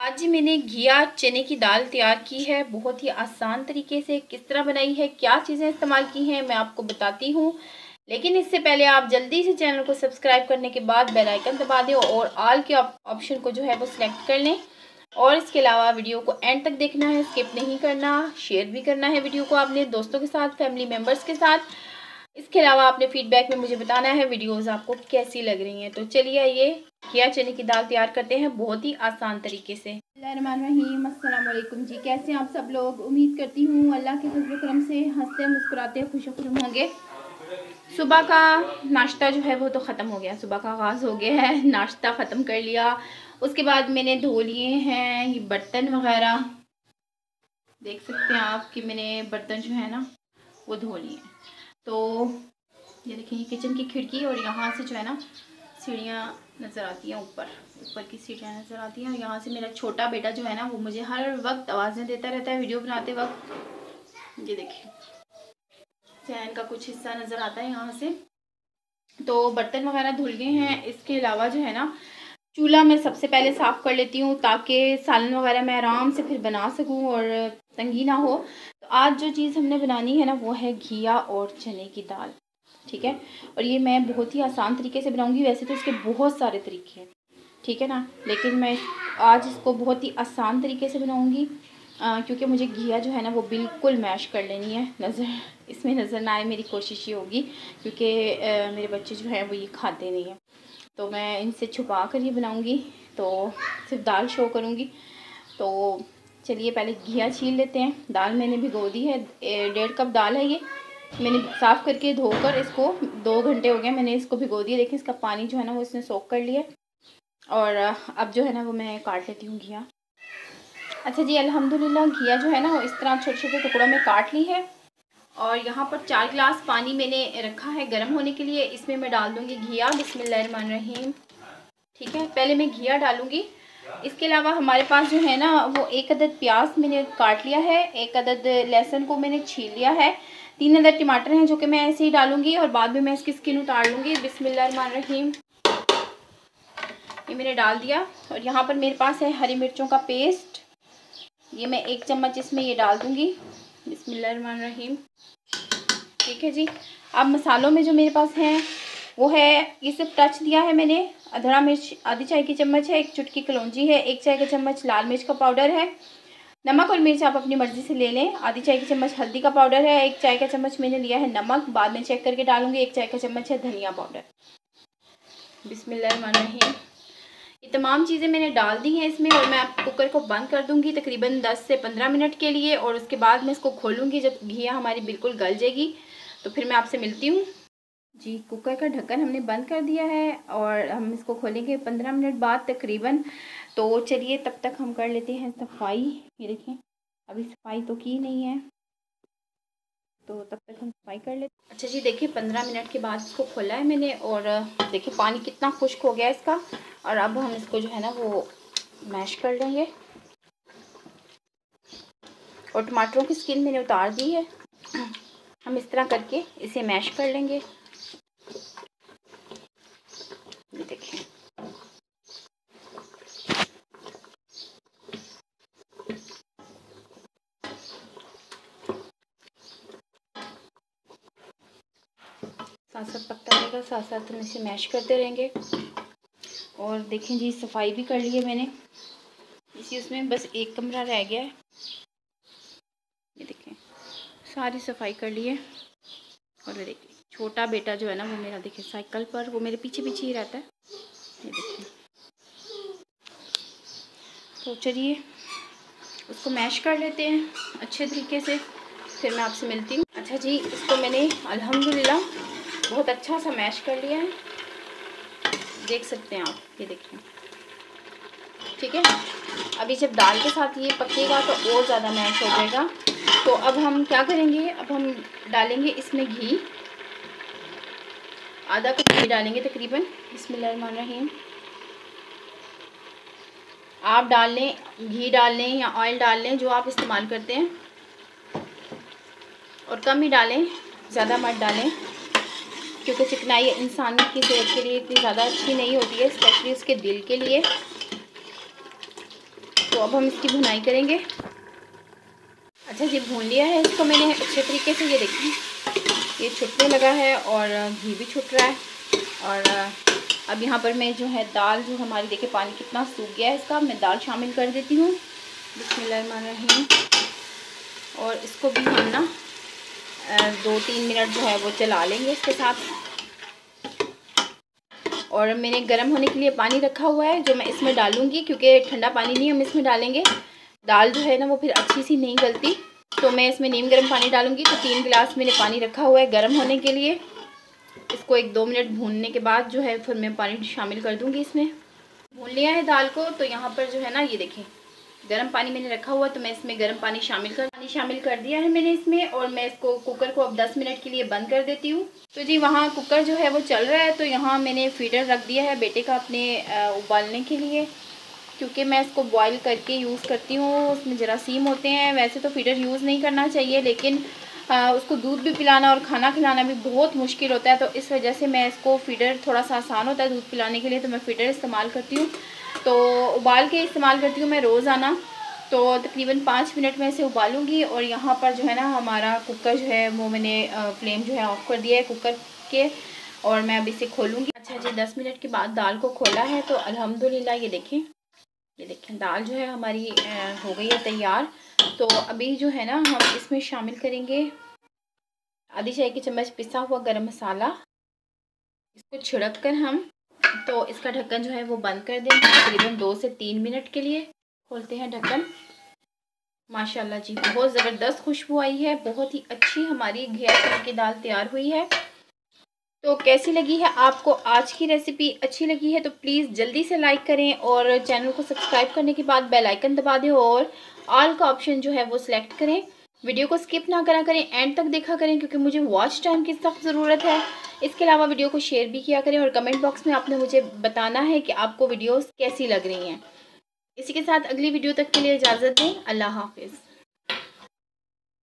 आज जी मैंने घिया चने की दाल तैयार की है, बहुत ही आसान तरीके से। किस तरह बनाई है, क्या चीज़ें इस्तेमाल की हैं, मैं आपको बताती हूँ। लेकिन इससे पहले आप जल्दी से चैनल को सब्सक्राइब करने के बाद बेल आइकन दबा दें और ऑल के ऑप्शन को जो है वो सिलेक्ट कर लें। और इसके अलावा वीडियो को एंड तक देखना है, स्किप नहीं करना। शेयर भी करना है वीडियो को अपने दोस्तों के साथ, फैमिली मेम्बर्स के साथ। इसके अलावा अपने फीडबैक में मुझे बताना है वीडियोस आपको कैसी लग रही हैं। तो चलिए ये घिया चने की दाल तैयार करते हैं बहुत ही आसान तरीके से। बिस्मिल्लाहिर्रहमानिर्रहीम, अस्सलाम वालेकुम जी। कैसे हैं आप सब लोग? उम्मीद करती हूँ अल्लाह के फजल करम से हंसते मुस्कुराते खुशखुश होंगे। सुबह का नाश्ता जो है वो तो ख़त्म हो गया, सुबह का आगाज़ हो गया है, नाश्ता ख़त्म कर लिया। उसके बाद मैंने धो लिए हैं ये बर्तन वगैरह, देख सकते हैं आप कि मैंने बर्तन जो है ना वो धो लिए हैं। तो ये देखिए किचन की खिड़की और यहाँ से जो है ना सीढ़ियाँ नज़र आती हैं, ऊपर की सीढ़ियाँ नज़र आती हैं। और यहाँ से मेरा छोटा बेटा जो है ना वो मुझे हर वक्त आवाज़ें देता रहता है वीडियो बनाते वक्त। ये देखिए चैन का कुछ हिस्सा नज़र आता है यहाँ से। तो बर्तन वगैरह धुल गए हैं। इसके अलावा जो है ना चूल्हा मैं सबसे पहले साफ़ कर लेती हूँ ताकि सालन वगैरह मैं आराम से फिर बना सकूँ और तंगी ना हो। तो आज जो चीज़ हमने बनानी है ना वो है घिया और चने की दाल, ठीक है। और ये मैं बहुत ही आसान तरीके से बनाऊंगी, वैसे तो इसके बहुत सारे तरीके हैं, ठीक है ना, लेकिन मैं आज इसको बहुत ही आसान तरीके से बनाऊंगी क्योंकि मुझे घिया जो है ना वो बिल्कुल मैश कर लेनी है, इसमें नज़र ना आए, मेरी कोशिश ये होगी। क्योंकि मेरे बच्चे जो हैं वो ये खाते नहीं हैं, तो मैं इनसे छुपा कर ये बनाऊंगी, तो सिर्फ दाल शो करूंगी। तो चलिए पहले घिया छील लेते हैं। दाल मैंने भिगो दी है, 1.5 कप दाल है ये। मैंने साफ़ करके धोकर इसको 2 घंटे हो गए मैंने इसको भिगो दिया। देखिए इसका पानी जो है ना वो इसने सोख कर लिया। और अब जो है ना वो मैं काट लेती हूँ घिया। अच्छा जी, अल्हम्दुलिल्लाह घिया जो है ना वो इस तरह छोटे छोटे टुकड़ों में काट ली है। और यहाँ पर 4 गिलास पानी मैंने रखा है गर्म होने के लिए। इसमें मैं डाल दूँगी घिया। बिस्मिल्लाहिर्रहमानिर्रहीम, ठीक है। पहले मैं घिया डालूँगी। इसके अलावा हमारे पास जो है ना वो 1 अदद प्याज मैंने काट लिया है, 1 अदद लहसुन को मैंने छील लिया है, 3 अदद टमाटर हैं जो कि मैं ऐसे ही डालूंगी और बाद में मैं इसकी स्किन उतार लूँगी। बिस्मिल्लाहिर्रहमानिर्रहीम, ये मैंने डाल दिया। और यहाँ पर मेरे पास है हरी मिर्चों का पेस्ट, ये मैं 1 चम्मच इसमें ये डाल दूँगी। बिस्मिल्लाहिर्रहमानिर्रहीम, ठीक है जी। अब मसालों में जो मेरे पास हैं वो है, ये सिर्फ टच दिया है मैंने, अधड़ा मिर्च आधी चाय की चम्मच है, 1 चुटकी कलौंजी है, 1 चाय का चम्मच लाल मिर्च का पाउडर है, नमक और मिर्च आप अपनी मर्ज़ी से ले लें, आधी चाय की चम्मच हल्दी का पाउडर है, 1 चाय का चम्मच मैंने लिया है नमक, बाद में चेक करके डालूंगी, 1 चाय का चम्मच है धनिया पाउडर। बिस्मिल्लाहिर्रहमानिर्रहीम, ये तमाम चीज़ें मैंने डाल दी हैं इसमें। और मैं कुकर को बंद कर दूंगी तकरीबन 10 से 15 मिनट के लिए। और उसके बाद मैं इसको खोलूंगी जब घिया हमारी बिल्कुल गल जाएगी, तो फिर मैं आपसे मिलती हूँ जी। कुकर का ढक्कन हमने बंद कर दिया है और हम इसको खोलेंगे 15 मिनट बाद तकरीबन। तो चलिए तब तक हम कर लेते हैं सफाई। ये देखें अभी सफाई तो की नहीं है, तो तब तक हम सफाई कर लेते। अच्छा जी, देखिए 15 मिनट के बाद इसको खोला है मैंने और देखिए पानी कितना खुश्क हो गया इसका। और अब हम इसको जो है ना वो मैश कर लेंगे। और टमाटरों की स्किन मैंने उतार दी है, हम इस तरह करके इसे मैश कर लेंगे। ये देखें साथ साथ पकता रहेगा, साथ साथ हम इसे मैश करते रहेंगे। और देखें जी सफाई भी कर ली है मैंने, इसी उसमें बस 1 कमरा रह गया है। ये देखें सारी सफाई कर ली है। और ये देखिए छोटा बेटा जो है ना वो मेरा देखिए साइकिल पर, वो मेरे पीछे पीछे ही रहता है। ये देखिए, तो चलिए उसको मैश कर लेते हैं अच्छे तरीके से, फिर मैं आपसे मिलती हूँ। अच्छा जी, इसको मैंने अल्हम्दुलिल्लाह बहुत अच्छा सा मैश कर लिया है, देख सकते हैं आप, ये देखिए, ठीक है। अभी जब दाल के साथ ये पकेगा तो और ज़्यादा मैश हो जाएगा। तो अब हम क्या करेंगे, अब हम डालेंगे इसमें घी, आधा कप घी डालेंगे तकरीबन। बिस्मिल्लाहिर्रहमानिर्रहीम, आप डाल लें, घी डाल लें या ऑयल डाल लें जो आप इस्तेमाल करते हैं, और कम ही डालें, ज़्यादा मत डालें, क्योंकि चिकनाई इंसान की सेहत के लिए इतनी ज़्यादा अच्छी नहीं होती है, स्पेशली उसके दिल के लिए। तो अब हम इसकी भुनाई करेंगे। अच्छा जी, भून लिया है इसको मैंने अच्छे तरीके से। ये देखिए ये छुटने लगा है और घी भी छुट रहा है। और अब यहाँ पर मैं जो है दाल, जो हमारी देखिए पानी कितना सूख गया है इसका, मैं दाल शामिल कर देती हूँ। बिस्मिल्लाहिर्रहमानिर्रहीम। और इसको भी हम ना 2-3 मिनट जो है वो चला लेंगे इसके साथ। और मैंने गर्म होने के लिए पानी रखा हुआ है जो मैं इसमें डालूँगी, क्योंकि ठंडा पानी नहीं हम इसमें डालेंगे, दाल जो है ना वो फिर अच्छी सी नहीं गलती। तो मैं इसमें नीम गर्म पानी डालूँगी। तो 3 गिलास मैंने पानी रखा हुआ है गर्म होने के लिए। इसको 1-2 मिनट भूनने के बाद जो है फिर मैं पानी शामिल कर दूँगी इसमें। भून लिया है दाल को। तो यहाँ पर जो है ना ये देखें गर्म पानी मैंने रखा हुआ, तो मैं इसमें गर्म पानी शामिल कर दिया है मैंने इसमें। और मैं इसको कुकर को अब 10 मिनट के लिए बंद कर देती हूँ। तो जी वहाँ कुकर जो है वो चल रहा है। तो यहाँ मैंने फीडर रख दिया है बेटे का अपने उबालने के लिए, क्योंकि मैं इसको बॉईल करके यूज़ करती हूँ। उसमें जरासीम होते हैं। वैसे तो फीडर यूज़ नहीं करना चाहिए, लेकिन उसको दूध भी पिलाना और खाना खिलाना भी बहुत मुश्किल होता है। तो इस वजह से मैं इसको फीडर थोड़ा सा आसान होता है दूध पिलाने के लिए, तो मैं फीडर इस्तेमाल करती हूँ। तो उबाल के इस्तेमाल करती हूँ मैं रोज़ाना। तो तकरीबन 5 मिनट में इसे उबालूँगी। और यहाँ पर जो है ना हमारा कुकर जो है वो मैंने फ्लेम जो है ऑफ़ कर दिया है कुकर के। और मैं अब इसे खोलूँगी। अच्छा जी, 10 मिनट के बाद दाल को खोला है तो अल्हम्दुलिल्लाह ये देखें दाल जो है हमारी हो गई है तैयार। तो अभी जो है ना हम इसमें शामिल करेंगे आधी चाय की चम्मच पिसा हुआ गरम मसाला। इसको छिड़क कर हम तो इसका ढक्कन जो है वो बंद कर देंगे तकरीबन 2 से 3 मिनट के लिए। खोलते हैं ढक्कन। माशाल्लाह जी बहुत ज़बरदस्त खुशबू आई है। बहुत ही अच्छी हमारी घिया चने की दाल तैयार हुई है। तो कैसी लगी है आपको आज की रेसिपी? अच्छी लगी है तो प्लीज़ जल्दी से लाइक करें और चैनल को सब्सक्राइब करने के बाद बेल आइकन दबा दें और ऑल का ऑप्शन जो है वो सिलेक्ट करें। वीडियो को स्किप ना करा करें, एंड तक देखा करें, क्योंकि मुझे वॉच टाइम की सख्त ज़रूरत है। इसके अलावा वीडियो को शेयर भी किया करें और कमेंट बॉक्स में आपने मुझे बताना है कि आपको वीडियोज़ कैसी लग रही हैं। इसी के साथ अगली वीडियो तक के लिए इजाज़त दें। अल्लाह हाफिज़।